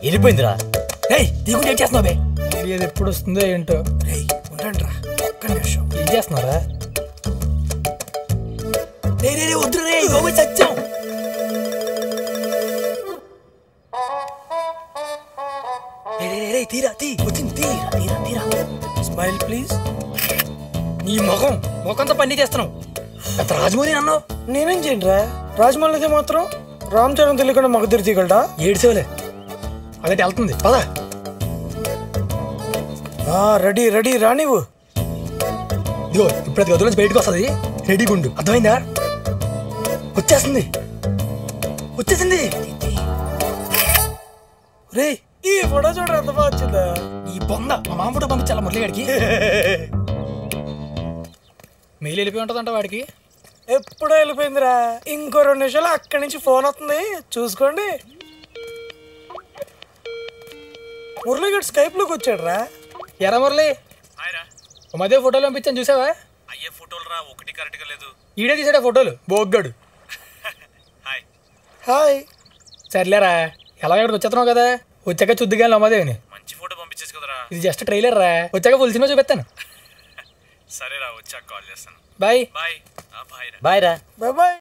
వెళ్ళిపోయిందిరా. రేయ్ దిగు, ఏం చేస్తున్నావు బే? ఇది ఎప్పుడు వస్తుందో ఏంటో. రేయ్ ఉండండి రా, ఒక్క నిమిషం. ఏం చేస్తున్నారా? రే రే రే వద్దు రే, బాబు సత్యం. రే తీరా, వచ్చింది, తీరా తీరా తీరా. Smile please. నీ ముఖంతో పని చేస్తున్నావు. అంత రాజమౌళి అన్నావు. నేనేం చేయండి రా, రాజమౌళితే మాత్రం రామ్ చరణ్ తెలియకుండా మగధీర తీయగలడా? ఏడ్చేవలే, అదైతే వెళ్తుంది పద. రెడీ రెడీ రా నీవు. ఇదిగో ఇప్పుడు అది గదిలో నుంచి బయటకు వస్తుంది, రెడీగా ఉండు. అర్థమైందా? వచ్చేసింది వచ్చేసింది. రే ఈ ఫోటో చూడరా ఎంత బాగా వచ్చిందా. ఈ బొంద మా మామ ఫోటో పంపించాలా మురళిగాడికి? మెయిల్ వెళ్ళిపోయి ఉంటుందంట వాడికి. ఎప్పుడో వెళ్ళిపోయిందిరా, ఇంకో 2 నిమిషాలు అక్కడి నుంచి ఫోన్ వస్తుంది, చూసుకోండి. మురళిగాడు స్కైప్ లోకి వచ్చాడు రా. ఎరా మురళి, మధ్య ఫోటోలు పంపించాను చూసావా? అయ్యే ఫోటోలు రా, ఒకటి కరెక్ట్గా లేదు. ఈడే తీసాడా ఫోటోలు, బోగ్గాడు. Hi hi. సర్లేరా, ఎలాగక్కడ వచ్చేస్తున్నావు కదా, వచ్చాక చూద్దుగా అమ్మదేవిని. మంచి ఫోటో పంపించేసి కదరా. ఇది జస్ట్ ట్రైలర్ రా, వచ్చాక ఫుల్ సినిమా చూపిస్తాను. సరేరా, వచ్చాక కాల్ చేస్తాను. Bye bye. బాయ్ రా. బాయ్ రా. Bye bye.